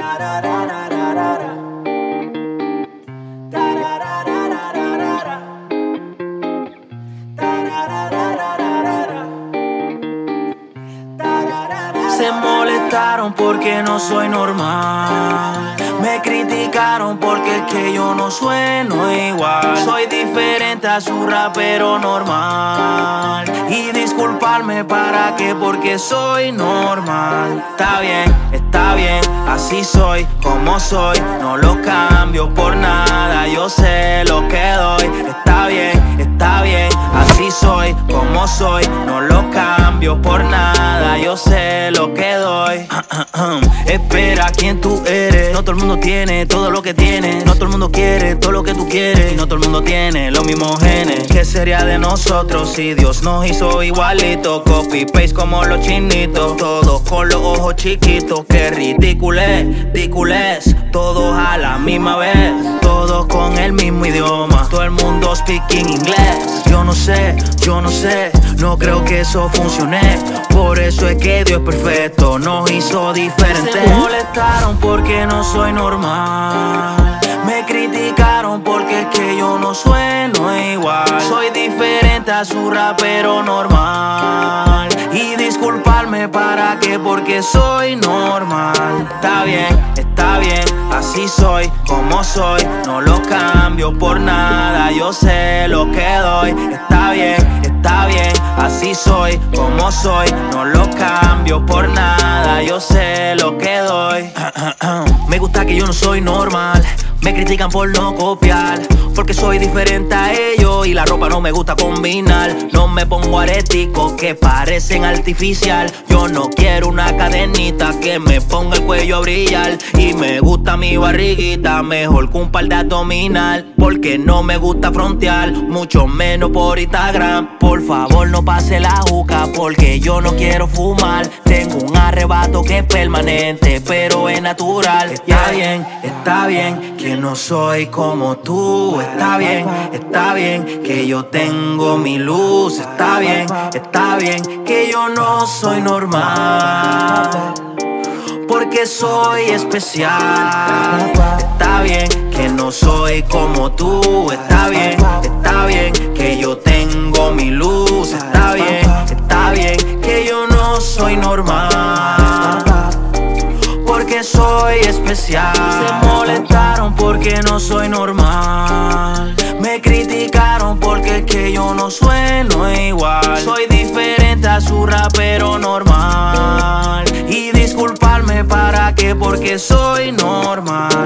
Se molestaron porque no soy normal. Me criticaron porque es que yo no sueno igual. Soy diferente a su rapero normal. Y disculparme para qué, porque soy normal. Está bien, así soy, como soy. No lo cambio por nada, yo sé lo que doy. Está bien, así soy, como soy. No lo cambio por nada, yo sé lo que doy. Espera, ¿quién tú eres? No todo el mundo tiene todo lo que tienes. No todo el mundo quiere todo lo que tú quieres. Y no todo el mundo tiene los mismos genes. ¿Qué sería de nosotros si Dios nos hizo igualito? Copy paste como los chinitos, todos con los ojos chiquitos. Qué ridiculez, todos a la misma vez, todos con el mismo idioma, todo el mundo speaking inglés. Yo no sé, no creo que eso funcione. Por eso es que Dios es perfecto, nos hizo diferentes. Se molestaron porque no soy normal. Me criticaron porque es que yo no sueno igual. Soy diferente a su rapero normal. Y disculparme para qué, porque soy normal. Está bien, así soy, como soy. No lo cambio por nada, yo sé lo que doy. Está bien, así soy, como soy. No lo cambio por nada, yo sé lo que doy. Me gusta que yo no soy normal. Me critican por no copiar, porque soy diferente a ellos y la ropa no me gusta combinar. No me pongo areticos que parecen artificial. Yo no quiero una cadenita que me ponga el cuello a brillar. Y me gusta mi barriguita mejor que un par de abdominal, porque no me gusta frontear, mucho menos por Instagram. Por favor no pase la juca, porque yo no quiero fumar. Tengo un arrebato que es permanente, pero es natural. Está bien que no soy como tú. Está bien que yo tengo mi luz. Está bien que yo no soy normal, porque soy especial. Está bien que no soy como tú. Está bien que yo tengo mi luz. Está bien que yo no soy normal, porque soy especial. Se molestaron porque no soy normal. Me criticaron porque es que yo no sueno igual. Soy diferente a su rapero normal. Y disculparme para qué, porque soy normal.